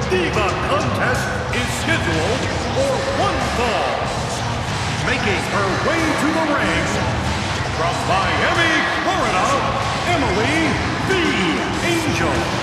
Diva contest is scheduled for one fall. Making her way to the ring, from Miami, Florida, Emily the Angel.